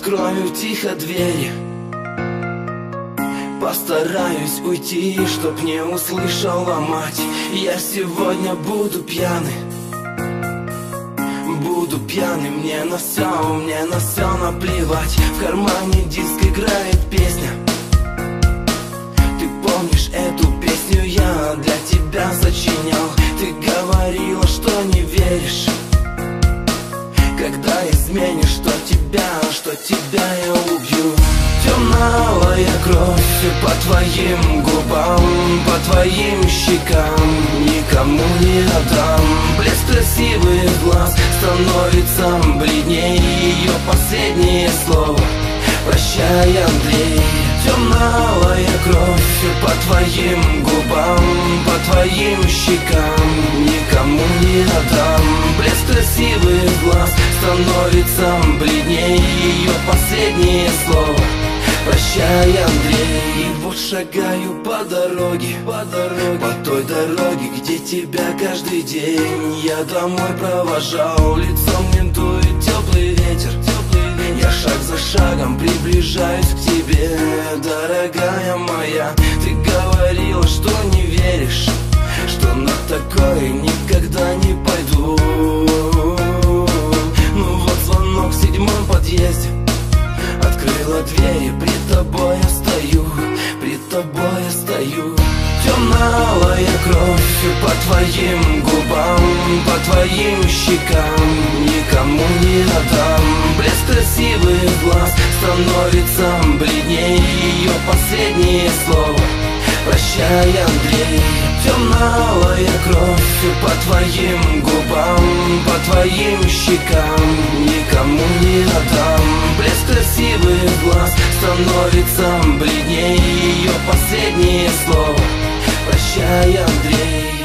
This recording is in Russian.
открою тихо двери. Постараюсь уйти, чтоб не услышала мать. Я сегодня буду пьяный. Буду пьяный, мне на все наплевать. В кармане диск играет песня. Ты помнишь эту песню, я для тебя сочинял. Ты говорила, что не веришь, когда изменишь, что тебя я убью. Темная кровь по твоим губам, по твоим щекам никому не отдам. Блеск красивых глаз становится бледней, ее последнее слово прощай, Андрей. Темная кровь по твоим губам, по твоим щекам никому не отдам. Блеск красивых глаз становится бледней, ее последнее слово прощай, Андрей. И вот шагаю по дороге, по той дороге, где тебя каждый день я домой провожал. Лицом мне дует теплый ветер, я шаг за шагом приближаюсь к тебе, дорогая моя. Ты говорила, что не веришь, что на такое никогда не пойду. Ну вот звонок в 7-м подъезде, открыла дверь, и пред тобой я стою, пред тобой я стою. Темная кровь по твоим губам, по твоим щекам никому не отдам. Блеск красивых глаз становится бледней, ее последнее слово прощай, Андрей. Темная кровь по твоим губам, по твоим щекам никому не отдам. Блеск красивых глаз становится бледней, ее последнее слово прощай, Андрей.